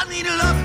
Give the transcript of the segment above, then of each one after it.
I need a love.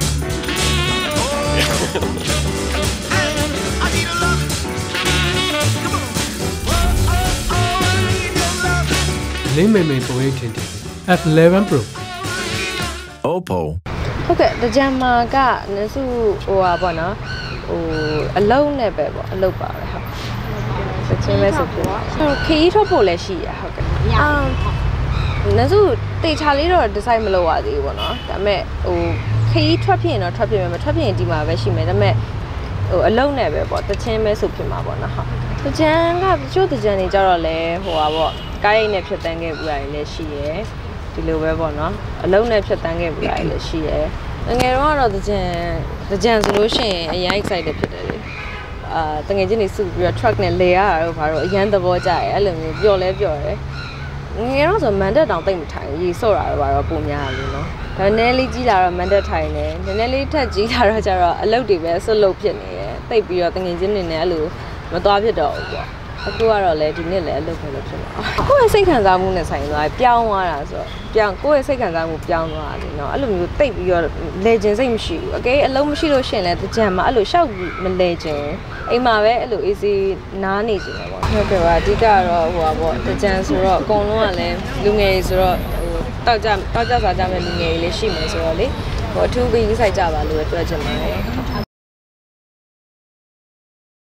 Hey, I need a love. Come on. I need your love. လင်းမေပုံရိပ်ထင်တယ် F11 Pro Oppo ဟုတ်ကဲ့တကြံမာကနစုဟိုပါပေါ့နော်ဟိုအလုံးနဲ့ပဲပေါ့အလုပ်ပါပဲဟုတ်စချင်းပဲဆိုပေါ့ခရီးထွက်ဖို့လည်းရှိရဟုတ်ကဲ့နစုတေချာလေးတော့ဒီဇိုင်းမလုပ်ရသေးဘူးပေါ့နော်ဒါပေမဲ့ဟိုခရီးထွက်ဖြစ်ရင်တော့ထွက်ဖြစ်မယ်မထွက်ဖြစ်ရင်ဒီမှာပဲရှိမယ်ဒါပေမဲ့ဟိုအလုံးနဲ့ပဲပေါ့တချင်းပဲဆိုဖြစ်မှာပေါ့နော်ဟုတ်တကြံကတချို့တကြံတွေကြတော့လဲဟိုပါပေါ့ကားရိတ်နဲ့ဖြတ်တန်းခဲ့ပူရတယ်လည်းရှိရယ်ဒီလိုပဲပေါ့နော်အလုံးနဲ့ဖြတ်တန်းခဲ့ပူရတယ်လည်းရှိရယ်ငယ်တော့ကတော့တကြံဆိုလို့ရှိရင်အရင် excited ဖြစ်တယ်လေတငယ်ချင်းတွေစုပြီးတော့ truck နဲ့လေရတာတော့ဘာလို့အရန်သဘောကျရဲအဲ့လိုမျိုးပျော်လဲပျော်တယ်ငယ်တော့ဆိုမန်တက်တောင်တိတ်မထိုင်ရေဆော့တာတော့ဘာတော့ပုံများလို့နော်ဒါနည်းလေးကြီးလာတော့မန်တက်ထိုင်တယ်နည်းနည်းလေးထက်ကြီးလာတော့ကျတော့အလုပ်တွေပဲဆွတ်လုပ်ဖြစ်နေတယ်တိတ်ပြီးတော့တငယ်ချင်းတွေနဲ့အဲ့လိုမသွားဖြစ်တော့ဘူးပေါ့အခုကတော့လေဒီနေ့လည်းအလုပ်ပဲလုပ်ဖြစ်မှာကိုယ့်ရဲ့စိတ်ခံစားမှုနဲ့ဆိုင်သွားပြောင်းသွားတာဆိုတော့ကိုယ့်ရဲ့စိတ်ခံစားမှုပြောင်းသွားတယ်နော်အဲ့လိုမျိုးတိတ်ပြီးတော့လေကျင်စိတ်မရှိဘူးအကယ်အလုံးမရှိလို့ရှင်လဲတကြံမှာအဲ့လိုရှောက်မလဲကျင်အိမ်မှာပဲအဲ့လို easy နားနေကျင်တယ်ပေါ့ဟုတ်ကဲ့ပါအဓိကတော့ဟိုပါပေါ့တကြံဆိုတော့အကုန်လုံးကလည်းလူငယ်တွေဆိုတော့ဟိုတောက်ကြစားကြမဲ့လူငယ်တွေလည်းရှိမယ်ဆိုတော့လေဟိုအထူးပြီးစိုက်ကြပါလို့ပြောချင်ပါတယ်